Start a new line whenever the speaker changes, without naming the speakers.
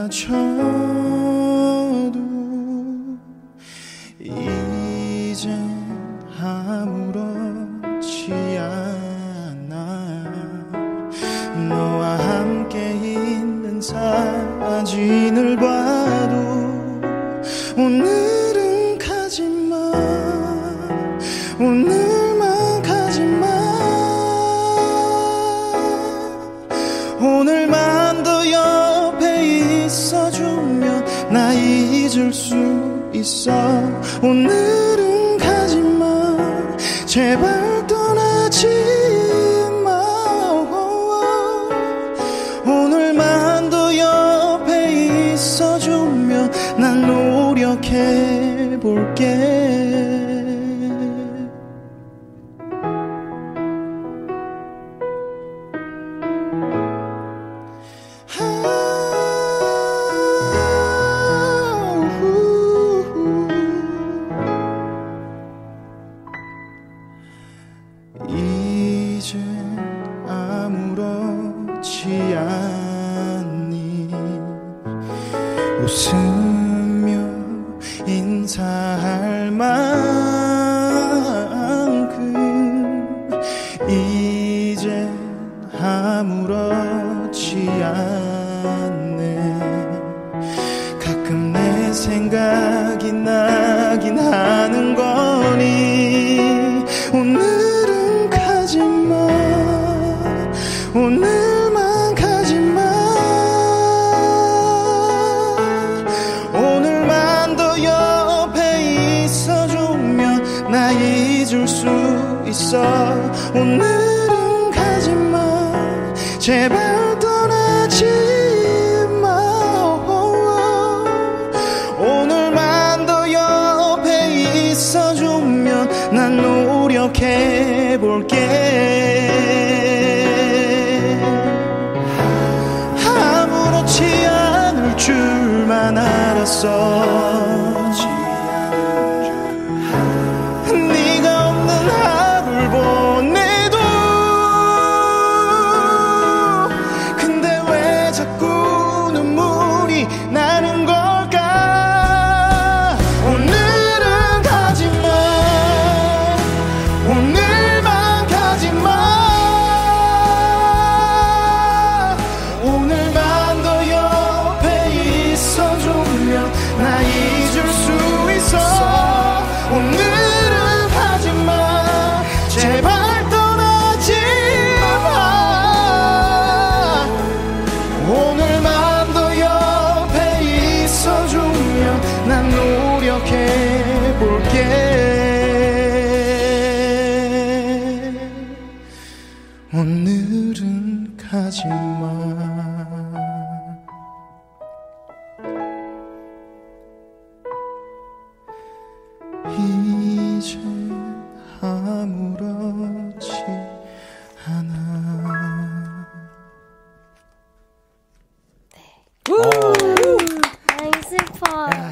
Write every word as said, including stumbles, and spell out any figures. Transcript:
사라져도 이제 아무렇지 않아. 너와 함께 있는 사진을 봐도 오늘은 가지마, 오늘만 가지마. 오늘만 더 옆에 있어주면 나 잊을 수 있어. 오늘은 가지마, 제발 떠나지 마. 오늘만 더 옆에 있어주면 난 노력해볼게. 이제 아무렇지 않니. 웃으며 인사할 만큼 이제 아무렇지 않네. 가끔 내 생각이 나긴 하는 거니. 오늘은 가지마, 오늘만 가지마. 오늘만 더 옆에 있어주면 나 잊을 수 있어. 오늘은 가지마, 제발 떠나지 마. 오늘만 더 옆에 있어주면 난 노력해볼게. 아무렇지 않을 줄만 알았어. 네가 없는 하루를 보내도. 근데 왜 자꾸 눈물이 나는 걸까. 오늘은 가지마, 오늘만 가지마. 오늘만 더 옆에 있어주면 나 잊을 수 있어. 오늘은 가지마, 제발 떠나지 마. 오늘만 더 옆에 있어주면 난 노력해볼게. 오늘은 가지마. 이제 아무렇지 않아.
아이 슬퍼.